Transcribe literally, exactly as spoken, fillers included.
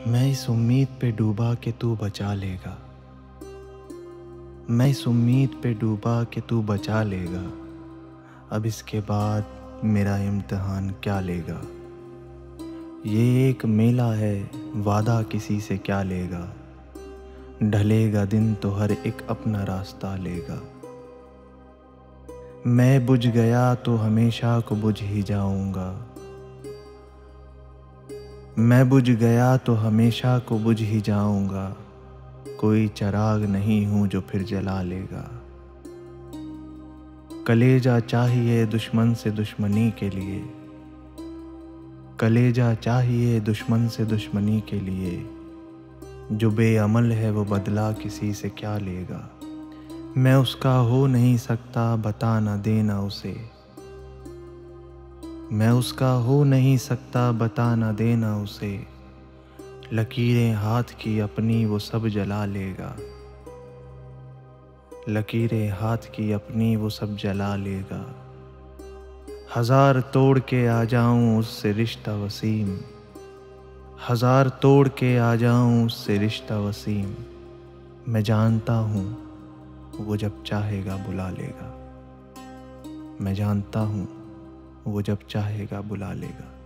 मैं इस उम्मीद पे डूबा कि तू बचा लेगा। मैं इस उम्मीद पे डूबा कि तू बचा लेगा। अब इसके बाद मेरा इम्तिहान क्या लेगा। ये एक मेला है, वादा किसी से क्या लेगा। ढलेगा दिन तो हर एक अपना रास्ता लेगा। मैं बुझ गया तो हमेशा को बुझ ही जाऊंगा। मैं बुझ गया तो हमेशा को बुझ ही जाऊंगा। कोई चिराग नहीं हूँ जो फिर जला लेगा। कलेजा चाहिए दुश्मन से दुश्मनी के लिए। कलेजा चाहिए दुश्मन से दुश्मनी के लिए। जो बेअमल है वो बदला किसी से क्या लेगा। मैं उसका हो नहीं सकता, बता न देना उसे। मैं उसका हो नहीं सकता, बता न देना उसे। लकीरें हाथ की अपनी वो सब जला लेगा। लकीरें हाथ की अपनी वो सब जला लेगा। हजार तोड़ के आ जाऊं उससे रिश्ता वसीम। हजार तोड़ के आ जाऊं उससे रिश्ता वसीम। मैं जानता हूँ वो जब चाहेगा बुला लेगा। मैं जानता हूँ वो जब चाहेगा बुला लेगा।